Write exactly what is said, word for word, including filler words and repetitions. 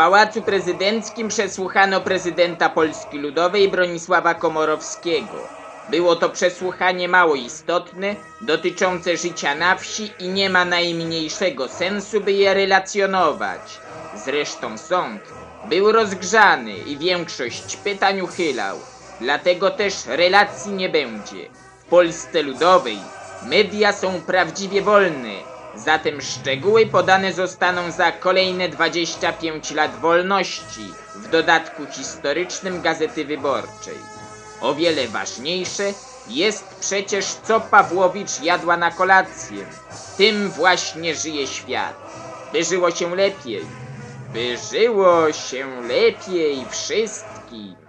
Pałacu Prezydenckim przesłuchano prezydenta Polski Ludowej Bronisława Komorowskiego. Było to przesłuchanie mało istotne, dotyczące życia na wsi i nie ma najmniejszego sensu, by je relacjonować. Zresztą sąd był rozgrzany i większość pytań uchylał. Dlatego też relacji nie będzie. W Polsce Ludowej media są prawdziwie wolne, zatem szczegóły podane zostaną za kolejne dwadzieścia pięć lat wolności, w dodatku historycznym Gazety Wyborczej. O wiele ważniejsze jest przecież, co Pawłowicz jadła na kolację. Tym właśnie żyje świat. By żyło się lepiej. By żyło się lepiej wszystkim.